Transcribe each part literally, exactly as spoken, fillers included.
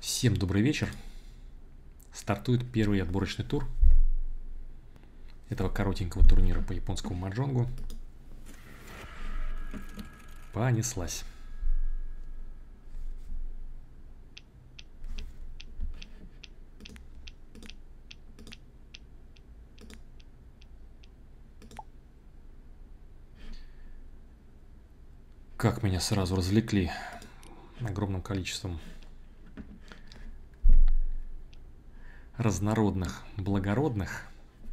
Всем добрый вечер. Стартует первый отборочный тур этого коротенького турнира по японскому маджонгу. Понеслась. Как меня сразу развлекли огромным количеством разнородных, благородных.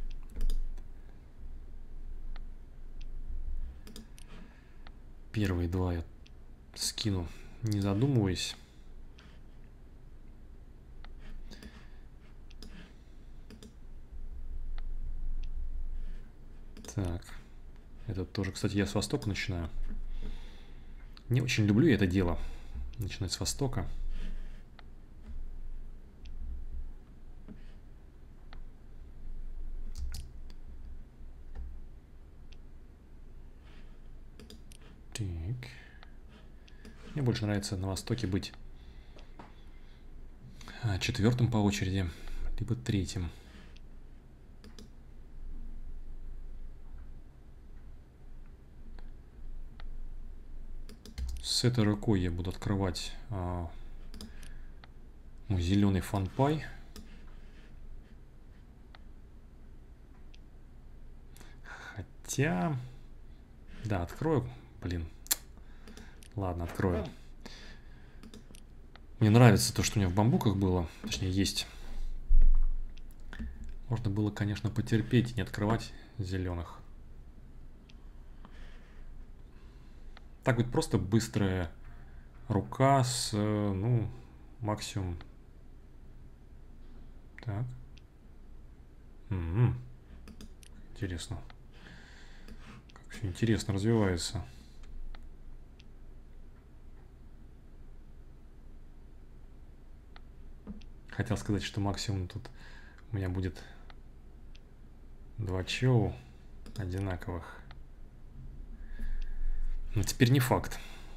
Первые два я скину, не задумываясь. Так, это тоже, кстати, я с востока начинаю. Не очень люблю я это дело, начинать с востока. Так. Мне больше нравится на востоке быть четвертым по очереди, либо третьим. С этой рукой я буду открывать а, мой зеленый фанпай. Хотя... Да, открою. Блин. Ладно, открою. Мне нравится то, что у меня в бамбуках было. Точнее, есть. Можно было, конечно, потерпеть и не открывать зеленых. Так будет просто быстрая рука с, ну, максимум. Так. М-м-м. Интересно. Как все интересно развивается. Хотел сказать, что максимум тут у меня будет два чоу одинаковых. Но теперь не факт.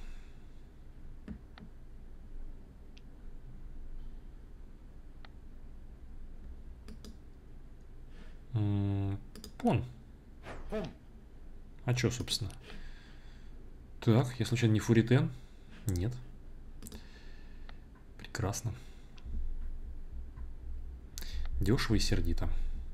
Пон. А чё, собственно? Так, я случайно не фуритен? Нет. Прекрасно. Дешево и сердито.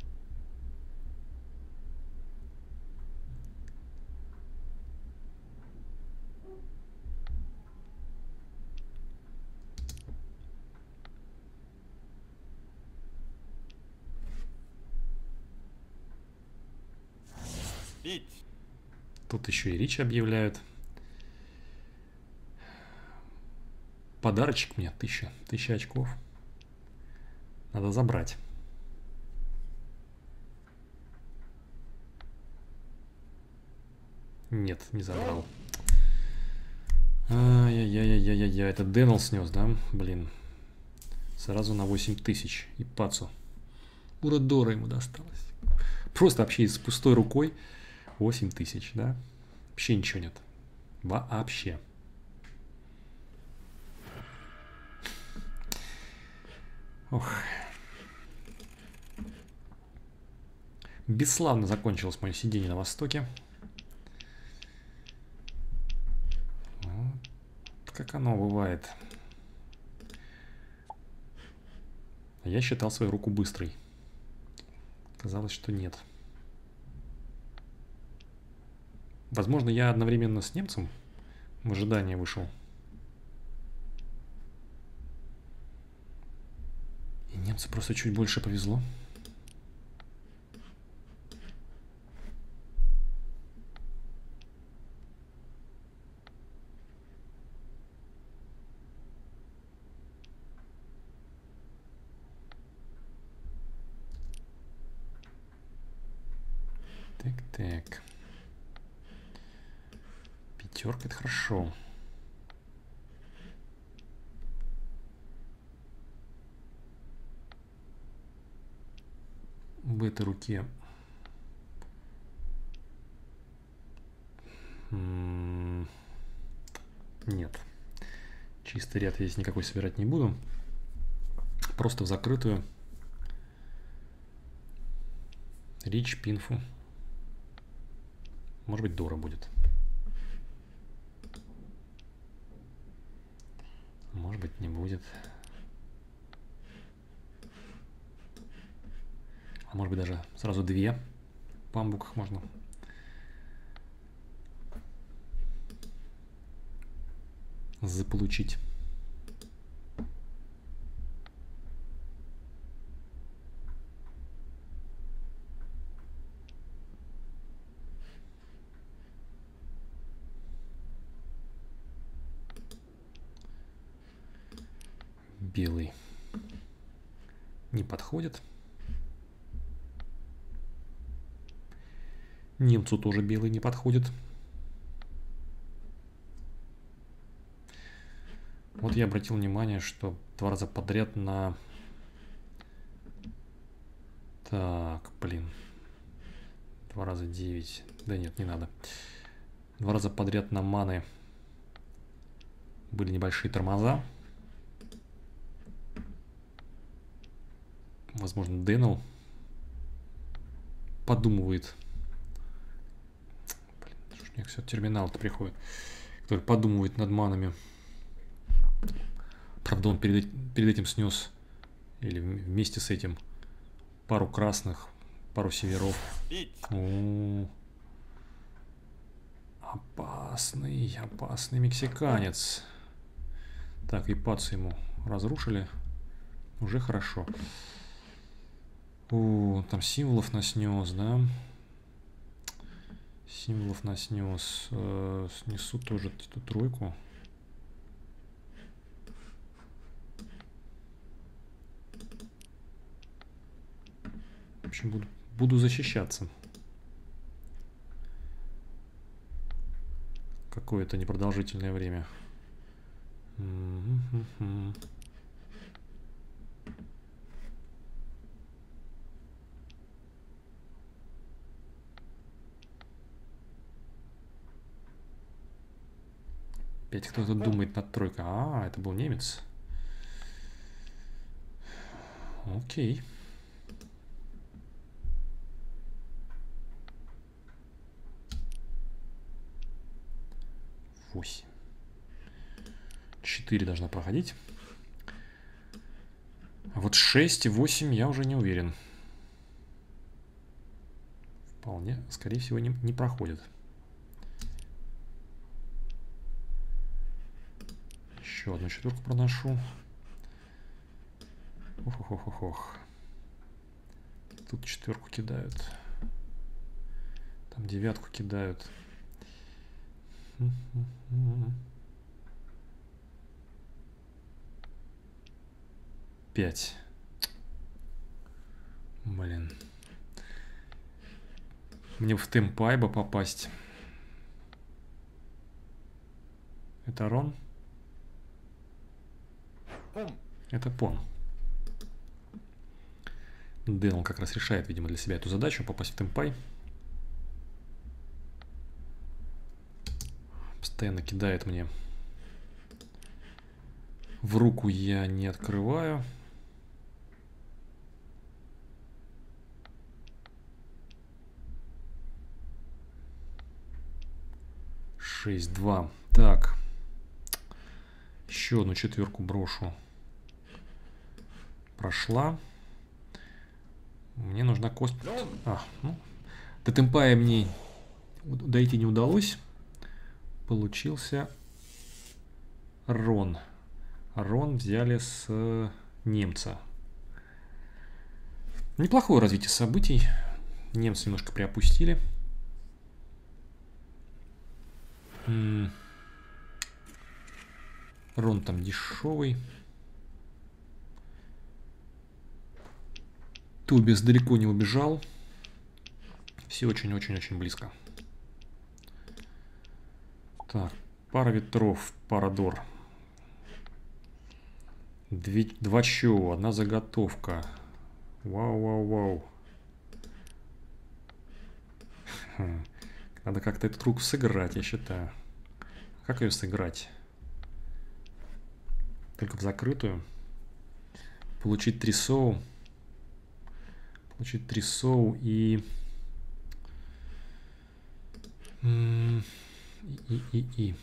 Тут еще и речь объявляют. Подарочек мне, тысяча, тысяча очков. Надо забрать. Нет, не забрал. Ай-яй-яй-яй-яй-яй. Это Деннел снес, да? Блин. Сразу на восемь тысяч. И пацу. Урадора ему досталось. Просто вообще с пустой рукой восемь тысяч, да? Вообще ничего нет. Вообще. Ох. Бесславно закончилось мое сидение на востоке. Вот как оно бывает. Я считал свою руку быстрой. Казалось, что нет. Возможно, я одновременно с немцем в ожидании вышел. И немцу просто чуть больше повезло. Так, так. Пятерка — это хорошо. В этой руке нет. Чистый ряд я здесь никакой собирать не буду. Просто в закрытую. Рич, пинфу. Может быть, Дора будет. Может быть, не будет. А может быть, даже сразу две в памбуках можно. Заполучить. Белый не подходит. Немцу тоже белый не подходит. Вот я обратил внимание, что два раза подряд на... Так, блин. Два раза девять. Да нет, не надо. Два раза подряд на маны были небольшие тормоза. Возможно, Дэнл подумывает. Блин, что ж у них все терминал-то приходит. Который подумывает над манами. Правда, он перед, перед этим снес, или вместе с этим, пару красных, пару северов. О-о-о. Опасный, опасный мексиканец. Так, и пацу ему разрушили. Уже хорошо. О, там символов наснес, да? Символов наснес. Э, снесу тоже эту тройку. В общем, буду, буду защищаться. Какое-то непродолжительное время. Опять кто-то думает над тройкой. А, это был немец. Окей. восемь. четыре должна проходить. А вот шесть и восемь я уже не уверен. Вполне, скорее всего, не, не проходит. Еще одну четверку проношу. Ох-ох-ох-ох. Тут четверку кидают. Там девятку кидают. Пять. Блин. Мне в темпайба попасть. Это Рон? Это Пон. Дэн как раз решает, видимо, для себя эту задачу, попасть в темпай. Постоянно кидает мне. В руку я не открываю. шесть два. Так. Еще одну четверку брошу. Прошла. Мне нужна кость. А, ну, до темпая мне дойти не удалось. Получился Рон. Рон взяли с немца. Неплохое развитие событий. Немцы немножко приопустили. Рон там дешевый. Тубис далеко не убежал. Все очень-очень-очень близко. Так, пара ветров, Парадор. Две, два чё, одна заготовка. Вау-вау-вау. Надо как-то этот круг сыграть, я считаю. Как ее сыграть? Только в закрытую. Получить три соу. Получить три соу и... И, и, и, и.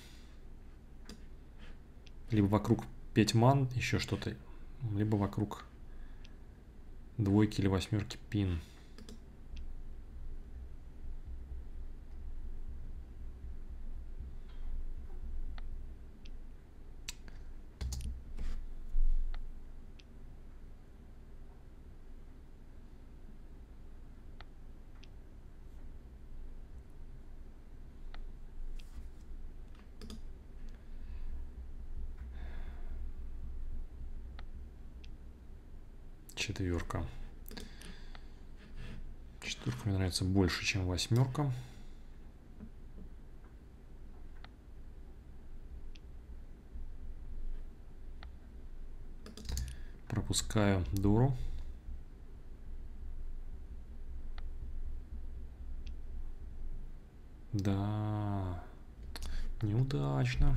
Либо вокруг пять ман, еще что-то. Либо вокруг двойки или восьмерки пин. Четверка. Четверка мне нравится больше, чем восьмерка. Пропускаю дуру. Да, неудачно.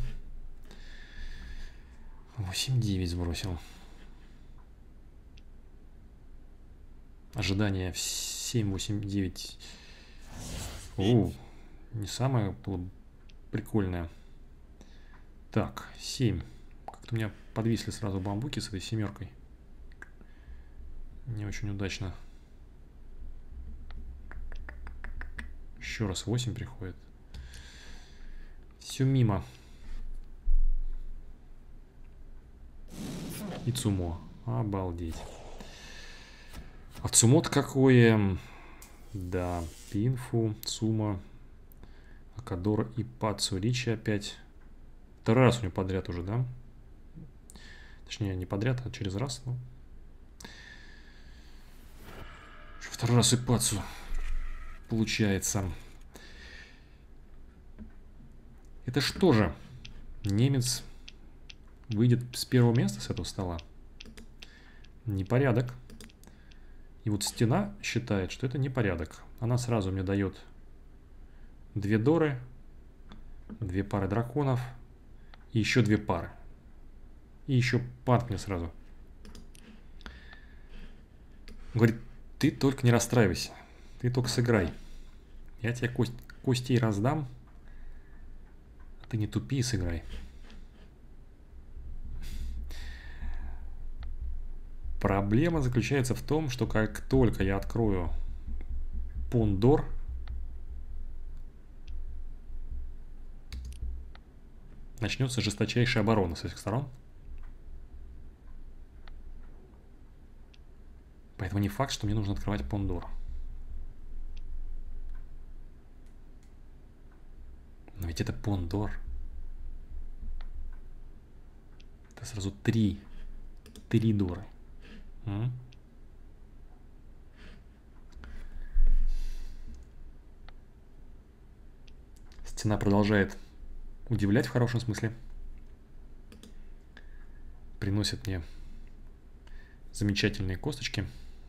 восемь девять сбросил. Ожидание в семь восемь девять. О, не самое было прикольное. Так, семь. Как-то у меня подвисли сразу бамбуки с этой семеркой. Не очень удачно. Еще раз восемь приходит. Все мимо. И цумо. Обалдеть. А цумо-то какое? Да, пинфу, цумо, акадора и пацу ричи опять. Второй раз у него подряд уже, да? Точнее, не подряд, а через раз. Ну. Второй раз и пацу получается. Это что же? Немец выйдет с первого места с этого стола? Непорядок. И вот стена считает, что это непорядок. Она сразу мне дает две доры, две пары драконов и еще две пары. И еще панк мне сразу. Говорит, ты только не расстраивайся. Ты только сыграй. Я тебе кость, костей раздам. А ты не тупи и сыграй. Проблема заключается в том, что как только я открою Пондор, начнется жесточайшая оборона с этих сторон. Поэтому не факт, что мне нужно открывать Пондор. Но ведь это Пондор. Это сразу три. Три доры. М? Стена продолжает удивлять в хорошем смысле. Приносит мне замечательные косточки.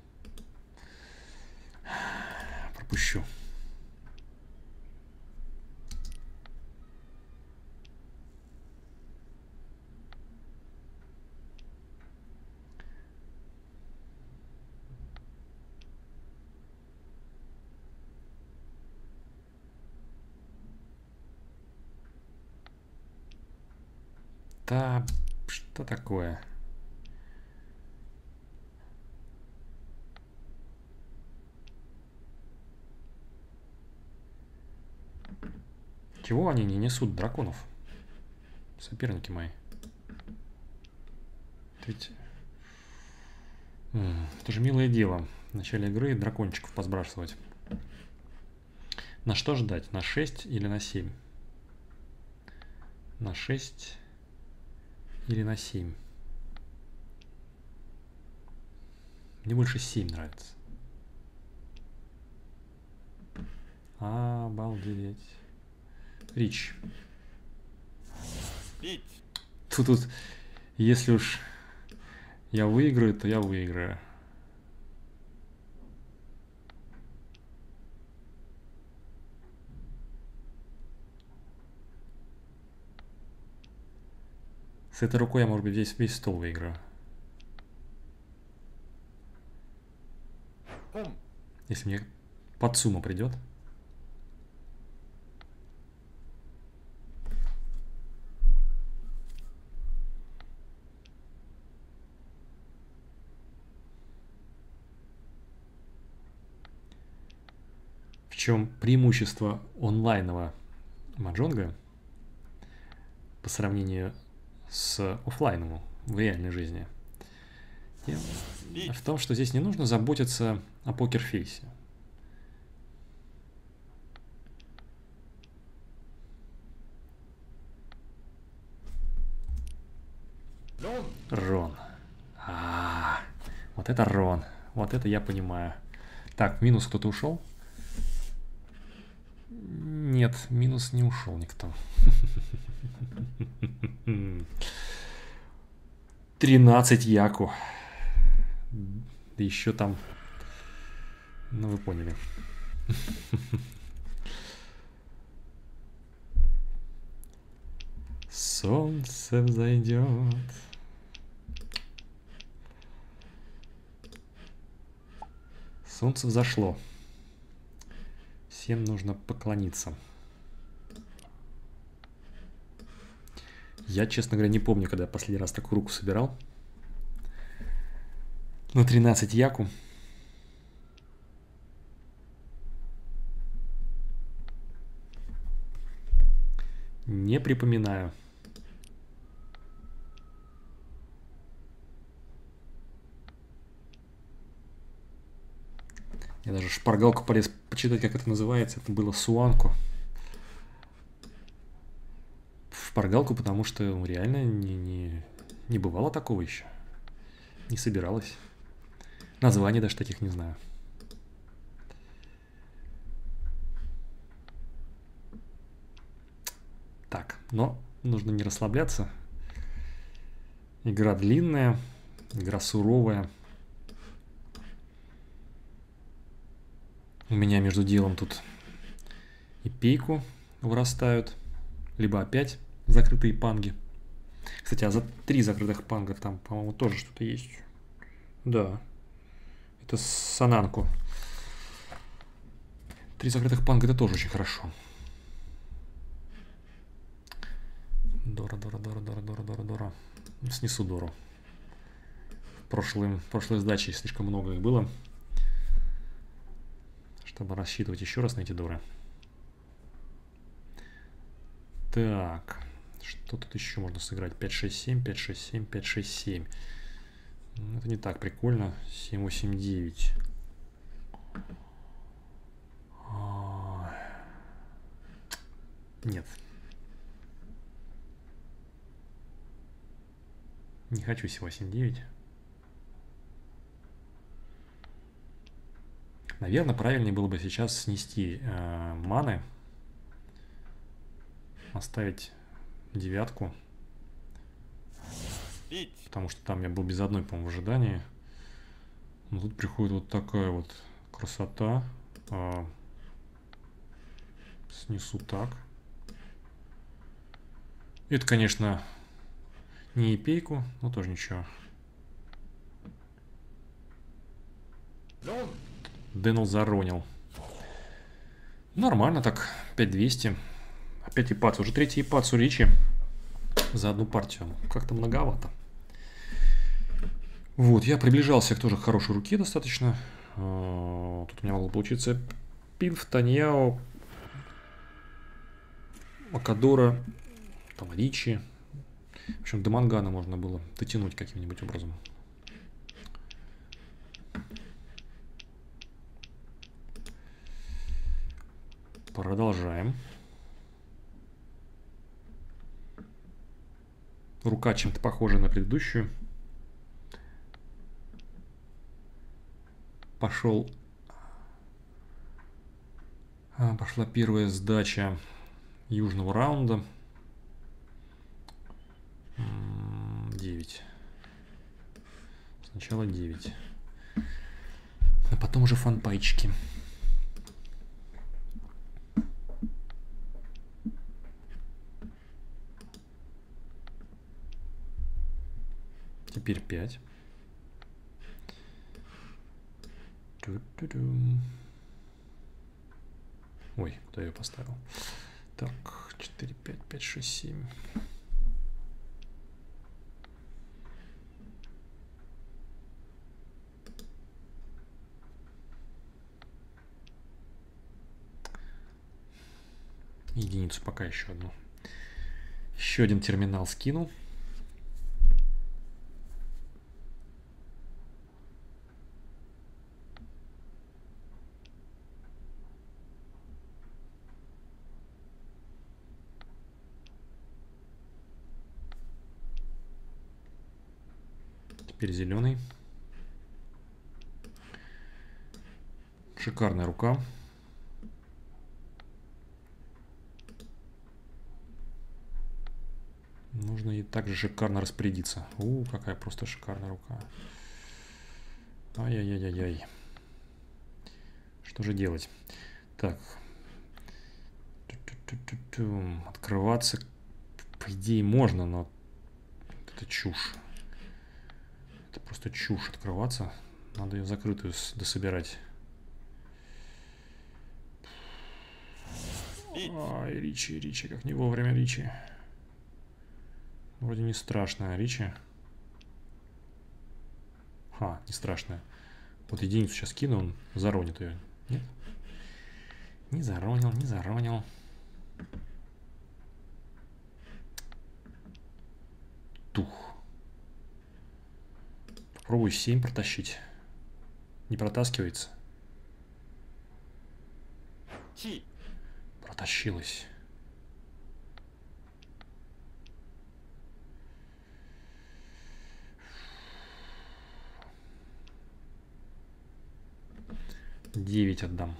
Пропущу. Да, что такое? Чего они не несут драконов? Соперники мои. Ведь... Это же милое дело. В начале игры дракончиков посбрасывать. На что ждать? На шесть или на семь? На шесть или на семь? Мне больше семь нравится. Обалдеть. Рич. Тут, тут, если уж я выиграю, то я выиграю. С этой рукой я, может быть, весь, весь стол выиграю. Если мне под сумму придет. В чем преимущество онлайнового маджонга по сравнению с офлайновым в реальной жизни? И в том, что здесь не нужно заботиться о покерфейсе. Рон. А, вот это Рон. Вот это я понимаю. Так, минус кто-то ушел? Нет, минус не ушел никто. тринадцать яку. Да еще там... Ну, вы поняли. Солнце взойдет. Солнце взошло. Всем нужно поклониться. Я, честно говоря, не помню, когда я последний раз такую руку собирал. На тринадцать яку. Не припоминаю. Я даже в шпаргалку полез почитать, как это называется. Это было суанку. В шпаргалку, потому что ну, реально не, не, не бывало такого еще. Не собиралось. Названий даже таких не знаю. Так, но нужно не расслабляться. Игра длинная, игра суровая. У меня между делом тут и пейку вырастают, либо опять закрытые панги. Кстати, а за три закрытых панга там, по-моему, тоже что-то есть. Да, это сананку. Три закрытых панга — это тоже очень хорошо. Дора, дора, дора, дора, дора, дора, дора. Снесу дору. В прошлой, в прошлой сдаче слишком много их было, чтобы рассчитывать еще раз на эти доры. Так, что тут еще можно сыграть? пять шесть семь, пять шесть семь, пять шесть семь. Это не так прикольно. семь восемь девять. Нет. Не хочу семь восемь девять. Наверное, правильнее было бы сейчас снести э, маны. Оставить девятку. Потому что там я был без одной, по-моему, в ожидании. Но тут приходит вот такая вот красота. А, снесу так. Это, конечно, не эпейку, но тоже ничего. Дэнл заронил. Нормально так. пять двести. Опять ипац. Уже третий ипац у Ричи за одну партию. Как-то многовато. Вот, я приближался к тоже хорошей руке достаточно. Тут у меня могло получиться Пинф, Таньяо, Макадора, там Ричи. В общем, до Мангана можно было дотянуть каким-нибудь образом. Продолжаем. Рука чем-то похожа на предыдущую. Пошел. А, пошла первая сдача южного раунда. девять. Сначала девять. А потом уже фанпайчики. Теперь пять. Ой, куда я ее поставил? Так, четыре, пять, пять, шесть, семь. Единицу пока еще одну. Еще один терминал скинул. Теперь зеленый. Шикарная рука. Нужно и также шикарно распорядиться. У, какая просто шикарная рука. Ай-яй-яй-яй-яй. Что же делать? Так. Открываться, по идее, можно, но это чушь. Это просто чушь открываться. Надо ее закрытую дособирать. Ай, Ричи, Ричи, как не вовремя, Ричи. Вроде не страшная, Ричи. Ха, не страшная. Вот единицу сейчас кину, он заронит ее. Нет? Не заронил, не заронил. Тух. Попробую семь протащить. Не протаскивается. Протащилась. девять отдам.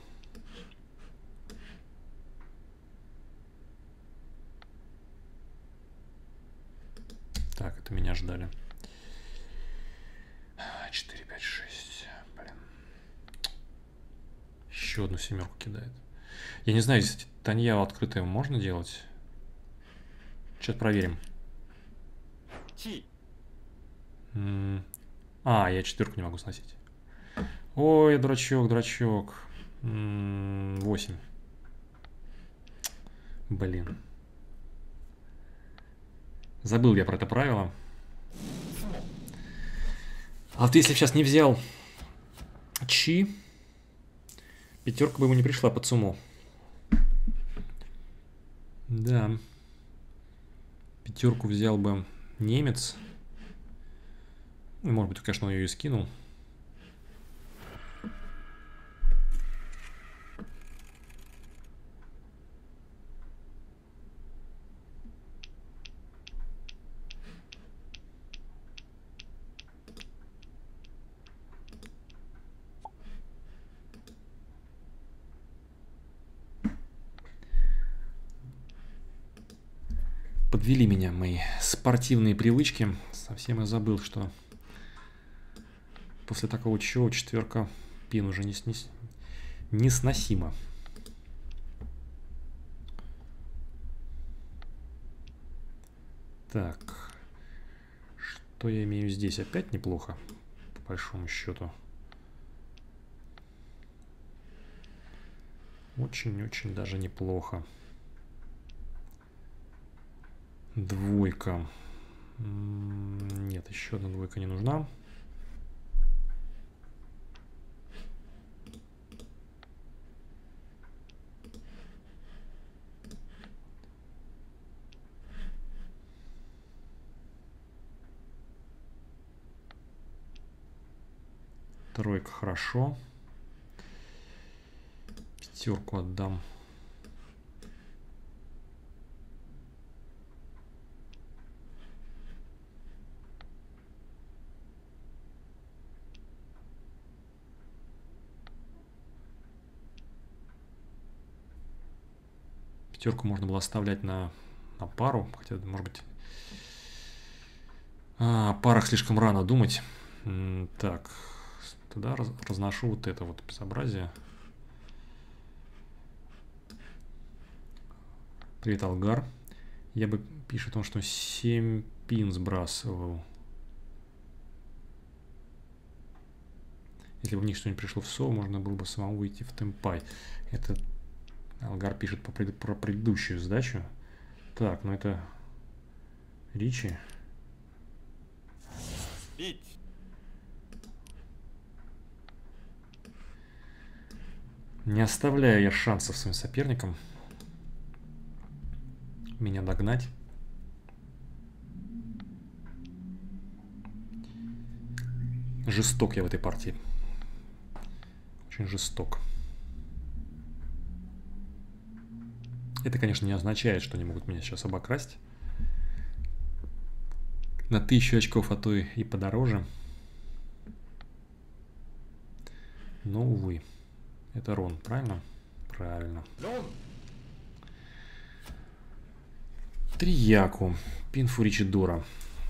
Так, это меня ждали. четыре, пять, шесть. Блин. Еще одну семерку кидает. Я не знаю, если Таньяо открытое можно делать. Сейчас проверим. А, я четверку не могу сносить. Ой, дурачок, дурачок. восемь. Блин. Забыл я про это правило. А вот если сейчас не взял Чи, пятерка бы ему не пришла под сумму. Да. Пятерку взял бы немец. Может быть, конечно, он ее и скинул. Подвели меня мои спортивные привычки. Совсем я забыл, что после такого чего четверка пин уже не, снес... не сносима. Так. Что я имею здесь? Опять неплохо, по большому счету. Очень-очень даже неплохо. Двойка. Нет, еще одна двойка не нужна. Тройка хорошо. Пятерку отдам. Пятерку можно было оставлять на, на пару, хотя, может быть, а, о парах слишком рано думать. М, так, тогда раз, разношу вот это вот безобразие. Привет, Алгар. Я бы пишет он, что семь пин сбрасывал. Если бы в них что-нибудь пришло в соло, можно было бы самому выйти в темпай. Это Алгар пишет по пред... про предыдущую сдачу. Так, ну это Ричи. Не оставляю я шансов своим соперникам меня догнать. Жесток я в этой партии. Очень жесток. Это, конечно, не означает, что они могут меня сейчас обокрасть. На тысячу очков, а то и подороже. Но, увы. Это Рон, правильно? Правильно. Трияку. Пинфу Ричидора.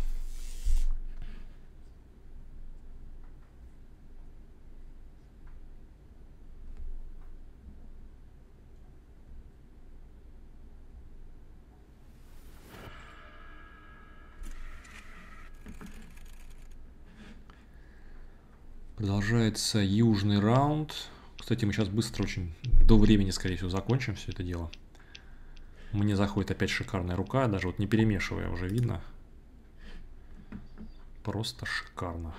Продолжается южный раунд. Кстати, мы сейчас быстро очень до времени, скорее всего, закончим все это дело. Мне заходит опять шикарная рука, даже вот не перемешивая, уже видно. Просто шикарно.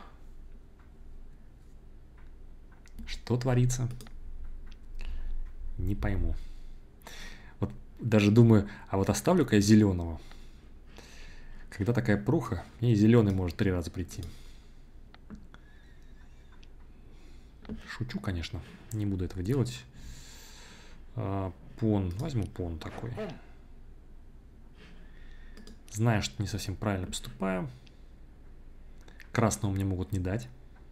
Что творится? Не пойму. Вот даже думаю, а вот оставлю-ка я зеленого. Когда такая пруха, мне и зеленый может три раза прийти. Шучу, конечно. Не буду этого делать. А, пон. Возьму пон такой. Знаю, что не совсем правильно поступаю. Красного мне могут не дать.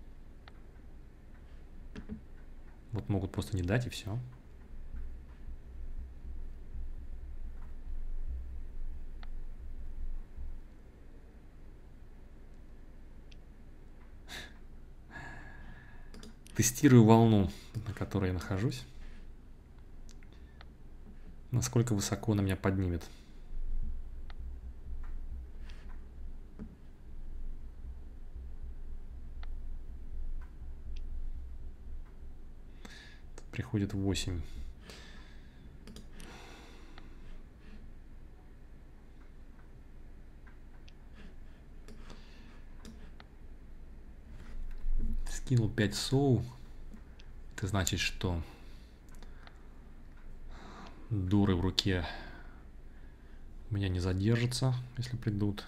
Вот могут просто не дать, и все. Тестирую волну, на которой я нахожусь. Насколько высоко она меня поднимет. Тут приходит восемь. Скинул пять соу. Это значит, что дуры в руке у меня не задержатся, если придут.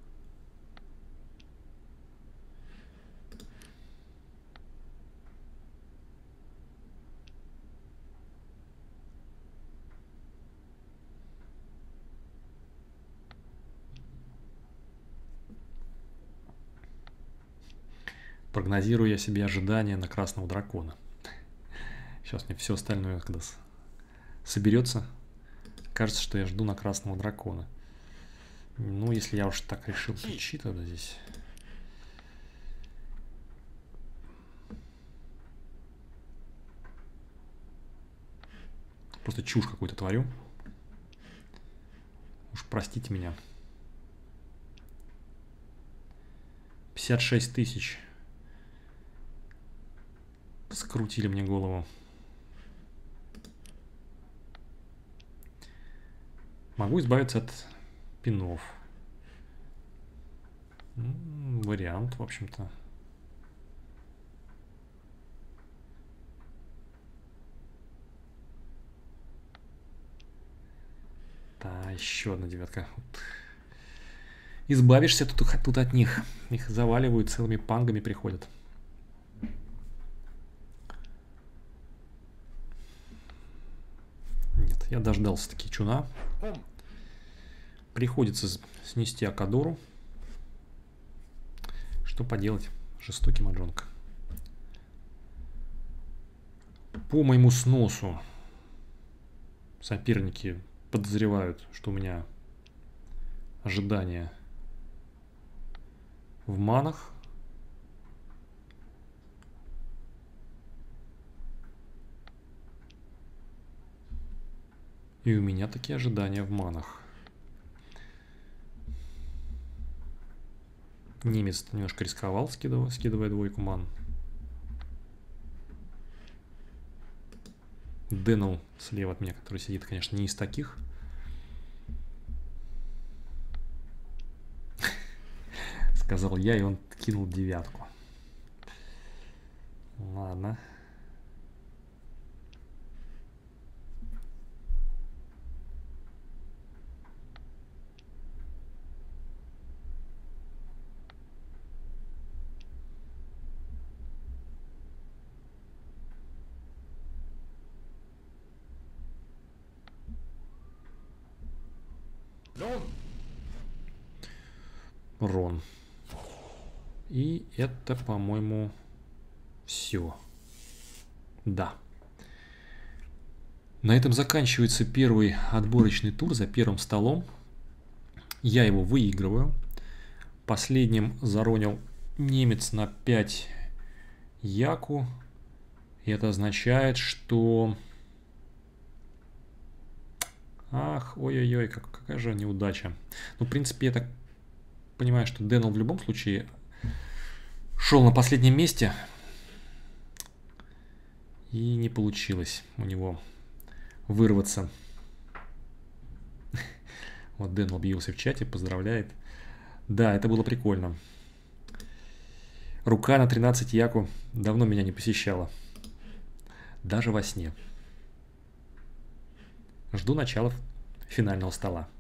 Прогнозирую я себе ожидания на красного дракона. Сейчас мне все остальное, когда соберется, кажется, что я жду на красного дракона. Ну, если я уж так решил, то чи тогда здесь. Просто чушь какую-то творю. Уж простите меня. пятьдесят шесть тысяч. Скрутили мне голову. Могу избавиться от пинов. М-м, вариант, в общем-то. Да, еще одна девятка. Избавишься тут, тут от них. Их заваливают, целыми пангами приходят. Нет, я дождался таки чуна. Приходится снести Акадору. Что поделать? Жестокий маджонг. По моему сносу соперники подозревают, что у меня ожидания в манах. И у меня такие ожидания в манах. Немец немножко рисковал, скидывая, скидывая двойку ман. Дэнл слева от меня, который сидит, конечно, не из таких. Сказал я, и он кинул девятку. Ладно. Рон. И это, по-моему, все. Да. На этом заканчивается первый отборочный тур за первым столом. Я его выигрываю. Последним заронил немец на пять яку. И это означает, что... Ах, ой-ой-ой, как, какая же неудача. Ну, в принципе, я так понимаю, что Дэнл в любом случае шел на последнем месте. И не получилось у него вырваться. Вот Дэн объявился в чате, поздравляет. Да, это было прикольно. Рука на тринадцать яку давно меня не посещала. Даже во сне. Жду начала финального стола.